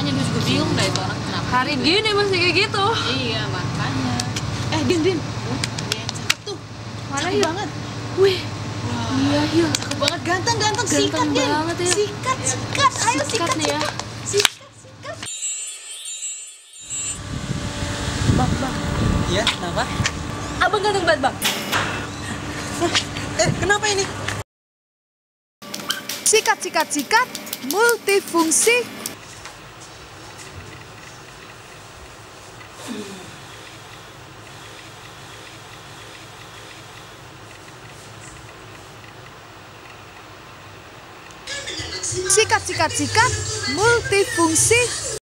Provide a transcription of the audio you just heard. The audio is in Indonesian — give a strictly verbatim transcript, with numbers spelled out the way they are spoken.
makanya gue juga bingung dah itu orang kenapa. Hari juga. gini masih kayak gitu. Iya makanya. Eh Din Din, dia cakep tuh. Mana cakep ya? banget. Wih, Wah, iya iya. cakep banget, ganteng ganteng, Ganteng sikat Din. banget ya. Sikat sikat, ayo Sikat sikat nih ya. sikat sikat. Bang, bang. Iya, kenapa? Abang ganteng banget, bang. Eh, kenapa ini? Sikat, sikat, sikat, multifungsi. Sikat, sikat, sikat, multifungsi.